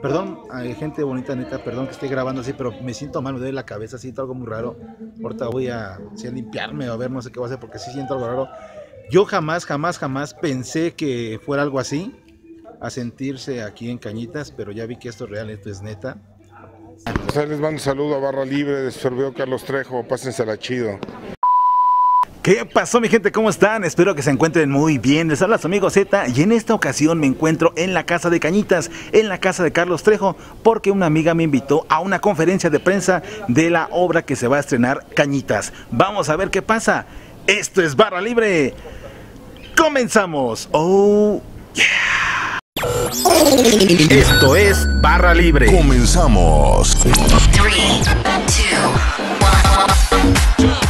Perdón, hay gente bonita, neta, perdón que esté grabando así, pero me siento mal, me duele la cabeza, siento algo muy raro. Ahorita voy a, sí, a limpiarme o a ver, no sé qué voy a hacer porque sí siento algo raro. Yo jamás pensé que fuera algo así, a sentirse aquí en Cañitas, pero ya vi que esto es real, esto es neta. Pues ahí les mando un saludo a Barra Libre de su servidor Carlos Trejo, pásensela chido. ¿Qué pasó, mi gente? ¿Cómo están? Espero que se encuentren muy bien. Les habla su amigo Z y en esta ocasión me encuentro en la casa de Cañitas, en la casa de Carlos Trejo, porque una amiga me invitó a una conferencia de prensa de la obra que se va a estrenar, Cañitas. Vamos a ver qué pasa. Esto es Barra Libre. ¡Comenzamos! ¡Oh, yeah! Esto es Barra Libre. Comenzamos. 3, 2, 1.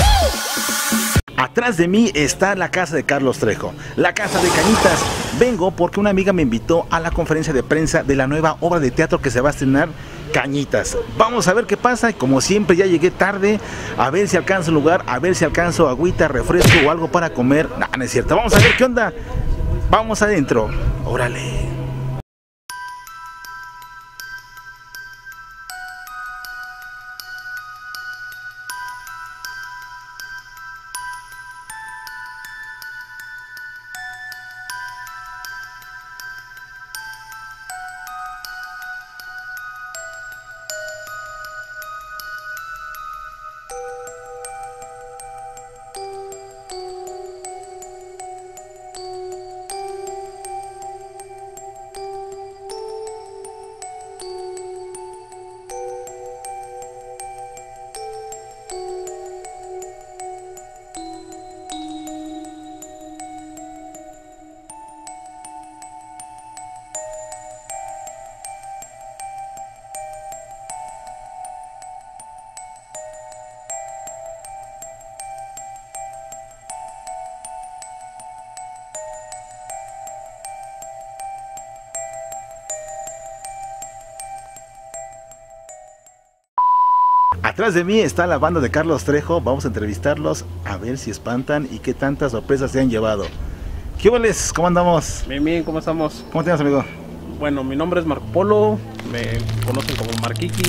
Atrás de mí está la casa de Carlos Trejo, la casa de Cañitas. Vengo porque una amiga me invitó a la conferencia de prensa de la nueva obra de teatro que se va a estrenar, Cañitas. Vamos a ver qué pasa. Y como siempre ya llegué tarde, a ver si alcanzo un lugar, a ver si alcanzo agüita, refresco o algo para comer. No es cierto. Vamos a ver qué onda. Vamos adentro. Órale. Atrás de mí está la banda de Carlos Trejo. Vamos a entrevistarlos a ver si espantan y qué tantas sorpresas se han llevado. ¿Qué vales? ¿Cómo andamos? Bien, bien, ¿cómo estamos? ¿Cómo te llamas, amigo? Bueno, mi nombre es Marco Polo, me conocen como Marquiqui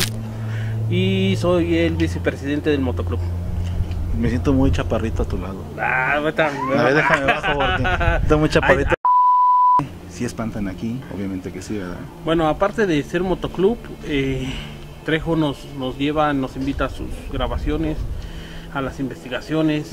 y soy el vicepresidente del motoclub. Me siento muy chaparrito a tu lado. Ah, A ver, déjame bajo porque estoy muy chaparrito. Sí espantan aquí, obviamente que sí, ¿verdad? Bueno, aparte de ser motoclub, Trejo nos lleva, nos invita a sus grabaciones, a las investigaciones.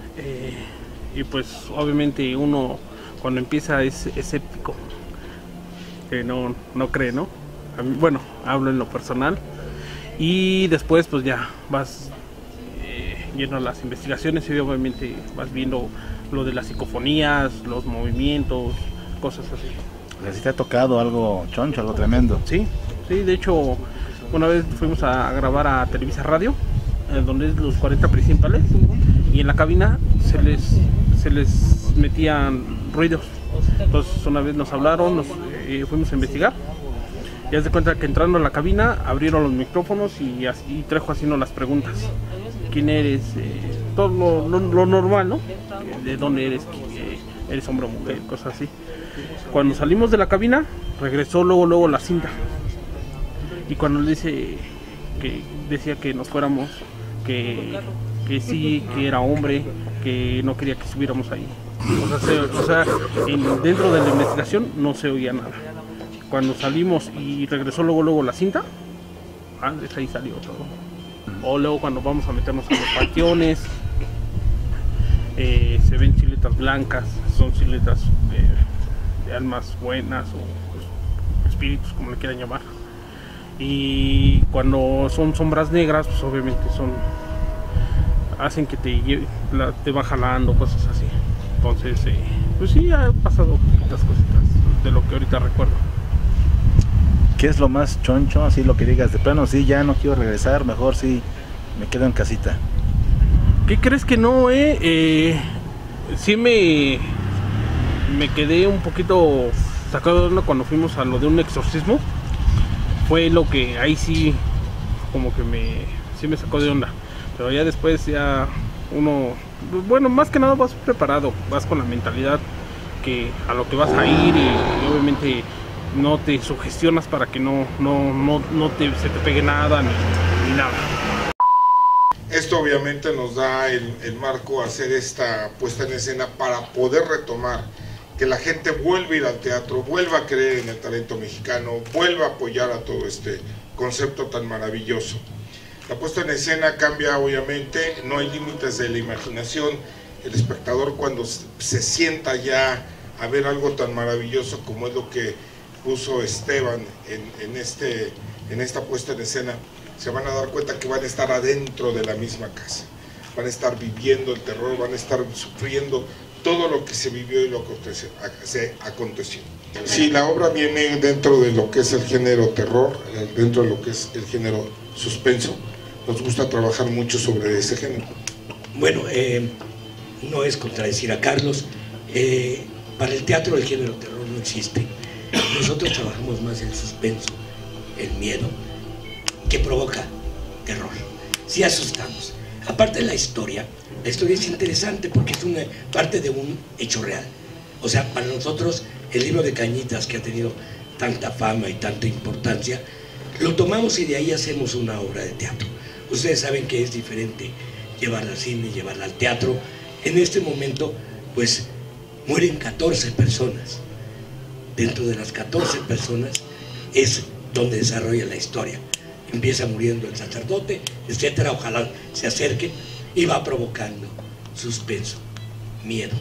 Y pues obviamente uno cuando empieza es escéptico, que no cree, ¿no? Bueno, hablo en lo personal. Y después pues ya vas yendo a las investigaciones y obviamente vas viendo lo de las psicofonías, los movimientos, cosas así. O sea, ¿sí te ha tocado algo choncho, algo tremendo? Sí, de hecho una vez fuimos a grabar a Televisa Radio, donde es los 40 principales, y en la cabina se les metían ruidos. Entonces una vez nos hablaron, fuimos a investigar. Y haz de cuenta que entrando a la cabina abrieron los micrófonos y Trejo haciendo las preguntas. ¿Quién eres? Todo lo normal, ¿no? ¿De dónde eres? ¿Eres hombre o mujer? Cosas así. Cuando salimos de la cabina, regresó luego la cinta. Y cuando le dice que decía que nos fuéramos, que sí, que era hombre, que no quería que estuviéramos ahí. O sea, dentro de la investigación no se oía nada. Cuando salimos y regresó luego la cinta, ahí salió todo. O luego cuando vamos a meternos a los panteones, se ven siluetas blancas, son siluetas de almas buenas o espíritus, como le quieran llamar. Y cuando son sombras negras, pues obviamente hacen que te va jalando, cosas así. Entonces, pues sí, ha pasado poquitas cositas de lo que ahorita recuerdo. ¿Qué es lo más choncho? Así lo que digas, de plano, sí, ya no quiero regresar, mejor sí me quedo en casita. ¿Qué crees que no, sí me quedé un poquito sacado de onda cuando fuimos a lo de un exorcismo. Fue lo que ahí sí como que sí me sacó de onda. Pero ya después ya uno, bueno, más que nada vas preparado, vas con la mentalidad que a lo que vas a ir y obviamente no te sugestionas para que se te pegue nada ni nada. Esto obviamente nos da el marco a hacer esta puesta en escena para poder retomar, que la gente vuelva a ir al teatro, vuelva a creer en el talento mexicano, vuelva a apoyar a todo este concepto tan maravilloso. La puesta en escena cambia obviamente, no hay límites de la imaginación. El espectador cuando se sienta ya a ver algo tan maravilloso como es lo que puso Esteban en esta puesta en escena, se van a dar cuenta que van a estar adentro de la misma casa, van a estar viviendo el terror, van a estar sufriendo todo lo que se vivió y lo que se aconteció. Sí, la obra viene dentro de lo que es el género terror, dentro de lo que es el género suspenso. Nos gusta trabajar mucho sobre ese género. Bueno, no es contradecir a Carlos, para el teatro el género terror no existe. Nosotros trabajamos más el suspenso, el miedo, que provoca terror. Sí asustamos. Aparte de la historia es interesante porque es una parte de un hecho real. O sea, para nosotros el libro de Cañitas, que ha tenido tanta fama y tanta importancia, lo tomamos y de ahí hacemos una obra de teatro. Ustedes saben que es diferente llevarla al cine, llevarla al teatro. En este momento, pues, mueren 14 personas. Dentro de las 14 personas es donde desarrolla la historia. Empieza muriendo el sacerdote, etcétera. Ojalá se acerquen y va provocando suspenso, miedo,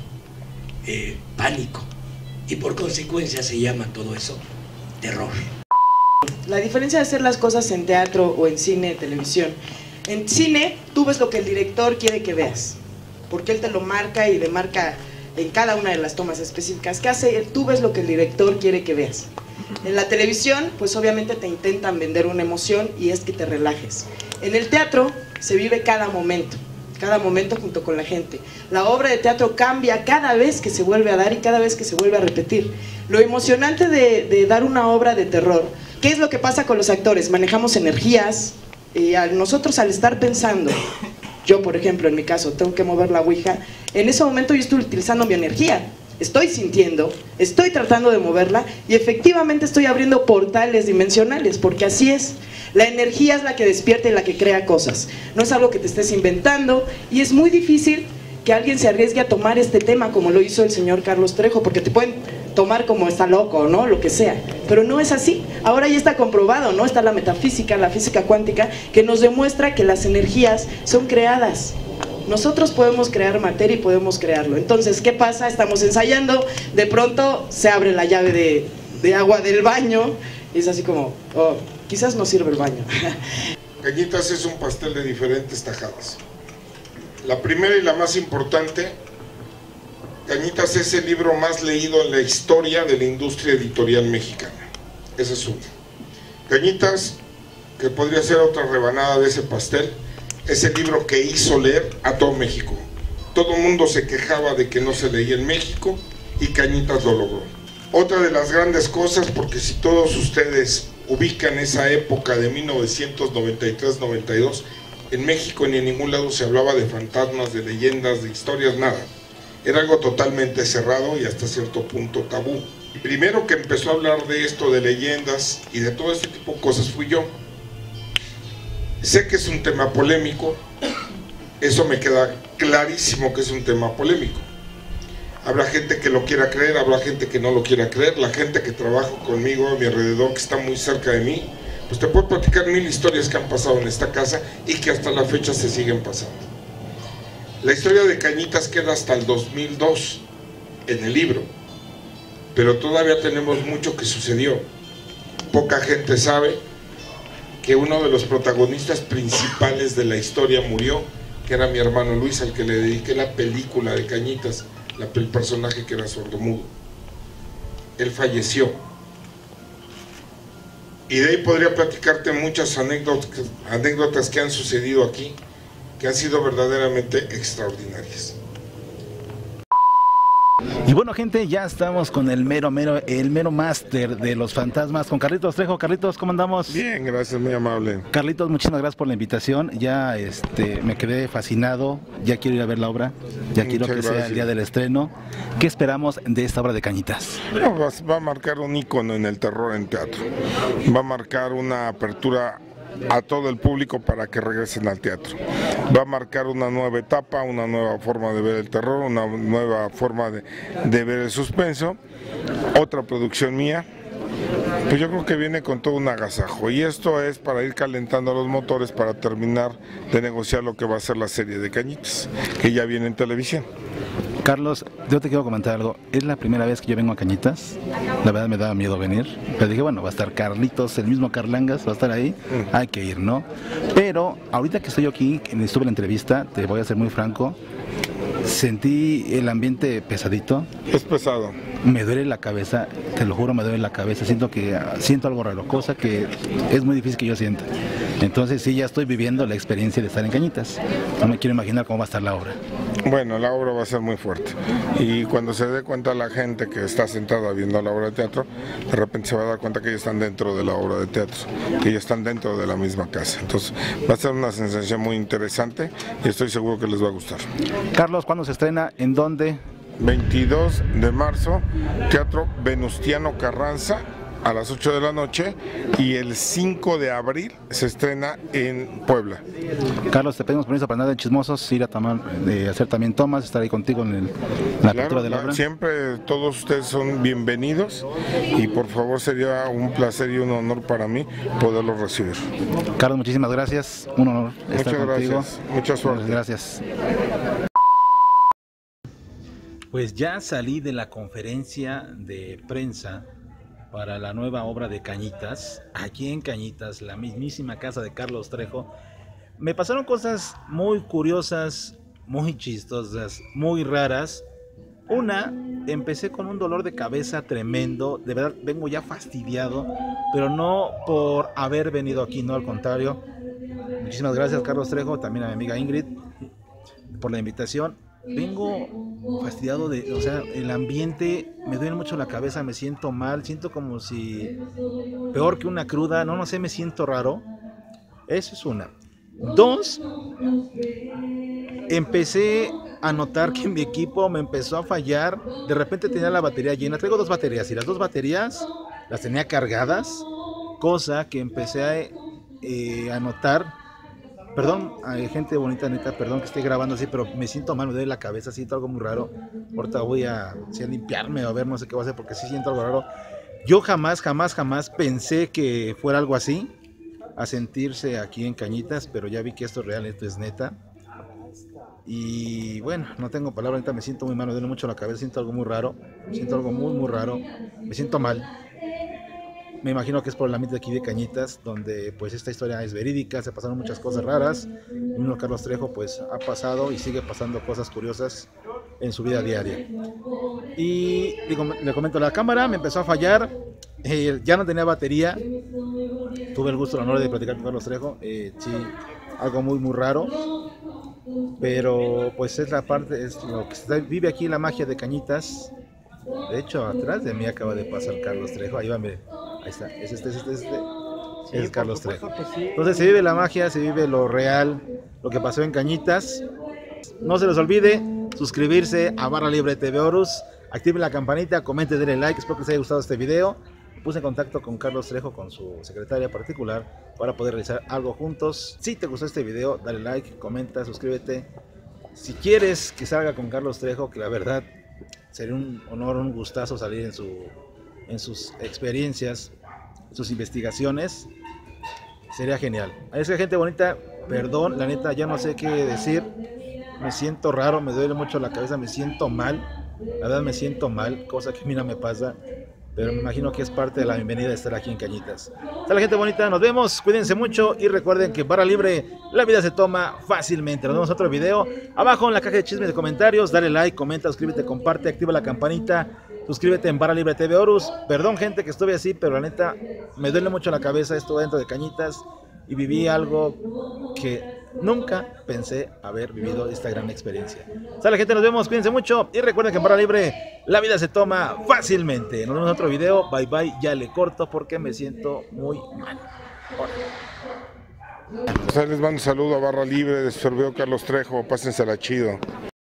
pánico. Y por consecuencia se llama todo eso terror. La diferencia de hacer las cosas en teatro o en cine, televisión. En cine, tú ves lo que el director quiere que veas, porque él te lo marca y le marca en cada una de las tomas específicas que hace. Tú ves lo que el director quiere que veas. En la televisión, pues obviamente te intentan vender una emoción y es que te relajes. En el teatro se vive cada momento junto con la gente. La obra de teatro cambia cada vez que se vuelve a dar y cada vez que se vuelve a repetir. Lo emocionante de dar una obra de terror, ¿qué es lo que pasa con los actores? Manejamos energías y nosotros al estar pensando, yo por ejemplo en mi caso tengo que mover la ouija, en ese momento yo estoy utilizando mi energía, estoy sintiendo, estoy tratando de moverla y efectivamente estoy abriendo portales dimensionales, porque así es. La energía es la que despierta y la que crea cosas, no es algo que te estés inventando y es muy difícil que alguien se arriesgue a tomar este tema como lo hizo el señor Carlos Trejo, porque te pueden tomar como está loco, ¿no? Lo que sea, pero no es así. Ahora ya está comprobado, ¿no? Está la metafísica, la física cuántica, que nos demuestra que las energías son creadas. Nosotros podemos crear materia y podemos crearlo. Entonces, ¿qué pasa? Estamos ensayando, de pronto se abre la llave de agua del baño y es así como, oh, quizás no sirve el baño. Cañitas es un pastel de diferentes tajadas. La primera y la más importante, Cañitas es el libro más leído en la historia de la industria editorial mexicana. Esa es una. Cañitas, que podría ser otra rebanada de ese pastel, es el libro que hizo leer a todo México. Todo el mundo se quejaba de que no se leía en México y Cañitas lo logró. Otra de las grandes cosas, porque si todos ustedes ubican esa época de 1993-92, en México ni en ningún lado se hablaba de fantasmas, de leyendas, de historias, nada. Era algo totalmente cerrado y hasta cierto punto tabú. El primero que empezó a hablar de esto, de leyendas y de todo este tipo de cosas fui yo. Sé que es un tema polémico, eso me queda clarísimo que es un tema polémico. Habrá gente que lo quiera creer, habrá gente que no lo quiera creer. La gente que trabaja conmigo a mi alrededor, que está muy cerca de mí, pues te puedo platicar 1000 historias que han pasado en esta casa y que hasta la fecha se siguen pasando. La historia de Cañitas queda hasta el 2002 en el libro, pero todavía tenemos mucho que sucedió. Poca gente sabe que uno de los protagonistas principales de la historia murió, que era mi hermano Luis, al que le dediqué la película de Cañitas, el personaje que era sordomudo. Él falleció. Y de ahí podría platicarte muchas anécdotas que han sucedido aquí, que han sido verdaderamente extraordinarias. Y bueno, gente, ya estamos con el mero máster de los fantasmas, con Carlitos Trejo. Carlitos, ¿cómo andamos? Bien, gracias, muy amable. Carlitos, muchísimas gracias por la invitación. Ya me quedé fascinado, ya quiero ir a ver la obra, ya quiero que sea el día del estreno. ¿Qué esperamos de esta obra de Cañitas? No, va a marcar un ícono en el terror en teatro. Va a marcar una apertura a todo el público para que regresen al teatro. Va a marcar una nueva etapa, una nueva forma de ver el terror, una nueva forma de ver el suspenso. Otra producción mía. Pues yo creo que viene con todo un agasajo, y esto es para ir calentando los motores para terminar de negociar lo que va a ser la serie de Cañitas, que ya viene en televisión. Carlos, yo te quiero comentar algo. Es la primera vez que yo vengo a Cañitas. La verdad me daba miedo venir, pero dije, bueno, va a estar Carlitos, el mismo Carlangas, va a estar ahí, hay que ir, ¿no? Pero ahorita que estoy aquí, estuve en la entrevista, te voy a ser muy franco, sentí el ambiente pesadito. Es pesado. Me duele la cabeza, te lo juro, me duele la cabeza. Siento algo raro, cosa que es muy difícil que yo sienta. Entonces sí, ya estoy viviendo la experiencia de estar en Cañitas. No me quiero imaginar cómo va a estar la obra. Bueno, la obra va a ser muy fuerte, y cuando se dé cuenta la gente que está sentada viendo la obra de teatro, de repente se va a dar cuenta que ya están dentro de la obra de teatro, que ya están dentro de la misma casa. Entonces va a ser una sensación muy interesante y estoy seguro que les va a gustar. Carlos, ¿cuándo se estrena? ¿En dónde? 22 de marzo, Teatro Venustiano Carranza, a las 8 de la noche, y el 5 de abril se estrena en Puebla. Carlos, te pedimos permiso para nada de chismosos, ir a tomar, hacer también tomas, estar ahí contigo en la apertura de la obra. Siempre todos ustedes son bienvenidos, y por favor sería un placer y un honor para mí poderlos recibir. Carlos, muchísimas gracias, un honor estar contigo. Gracias, mucha suerte. Gracias. Pues ya salí de la conferencia de prensa para la nueva obra de Cañitas, aquí en Cañitas, la mismísima casa de Carlos Trejo. Me pasaron cosas muy curiosas, muy chistosas, muy raras. Una, empecé con un dolor de cabeza tremendo, de verdad vengo ya fastidiado, pero no por haber venido aquí, no, al contrario. Muchísimas gracias, Carlos Trejo, también a mi amiga Ingrid, por la invitación. Vengo fastidiado o sea, el ambiente, me duele mucho la cabeza, me siento mal, siento como si, peor que una cruda, no sé, me siento raro. Eso es una. Dos, empecé a notar que mi equipo me empezó a fallar, de repente tenía la batería llena, traigo 2 baterías, y las 2 baterías las tenía cargadas, cosa que empecé a notar. Perdón, gente bonita, neta, perdón que esté grabando así, pero me siento mal, me duele la cabeza, siento algo muy raro. Ahorita voy a limpiarme o a ver, no sé qué voy a hacer, porque sí siento algo raro. Yo jamás pensé que fuera algo así, a sentirse aquí en Cañitas, pero ya vi que esto es real, esto es neta. Y bueno, no tengo palabras, ahorita me siento muy mal, me duele mucho la cabeza, siento algo muy raro, siento algo muy raro, me siento mal. Me imagino que es por el ambiente de aquí de Cañitas, donde pues esta historia es verídica, se pasaron muchas cosas raras. El mismo Carlos Trejo pues ha pasado y sigue pasando cosas curiosas en su vida diaria. Y le comento, la cámara me empezó a fallar, ya no tenía batería. Tuve el gusto, el honor de platicar con Carlos Trejo, sí, algo muy raro. Pero pues es la parte, es lo que vive aquí, la magia de Cañitas. De hecho, atrás de mí acaba de pasar Carlos Trejo, ahí va, mire. Ahí está, es Carlos Trejo. Entonces se vive la magia, se vive lo real, lo que pasó en Cañitas. No se les olvide suscribirse a Barra Libre TV Horus, activen la campanita, comenten, denle like, espero que les haya gustado este video. Puse en contacto con Carlos Trejo, con su secretaria particular, para poder realizar algo juntos. Si te gustó este video, dale like, comenta, suscríbete. Si quieres que salga con Carlos Trejo, que la verdad sería un honor, un gustazo salir en sus experiencias, sus investigaciones, sería genial. Así que, gente bonita, perdón, la neta ya no sé qué decir, me siento raro, me duele mucho la cabeza, me siento mal, la verdad me siento mal, cosa que a mí no me pasa, pero me imagino que es parte de la bienvenida de estar aquí en Cañitas. Hasta la gente bonita, nos vemos, cuídense mucho y recuerden que Barra Libre, la vida se toma fácilmente. Nos vemos en otro video, abajo en la caja de chismes de comentarios, dale like, comenta, suscríbete, comparte, activa la campanita. Suscríbete en Barra Libre TV Horus. Perdón, gente, que estuve así, pero la neta me duele mucho la cabeza. Estuve dentro de Cañitas y viví algo que nunca pensé haber vivido, esta gran experiencia. Hasta la gente, nos vemos, cuídense mucho y recuerden que en Barra Libre La vida se toma fácilmente. Nos vemos en otro video. Bye bye. Ya le corto porque me siento muy mal. Pues ahí les mando un saludo a Barra Libre de su servidor Carlos Trejo. Pásensela chido.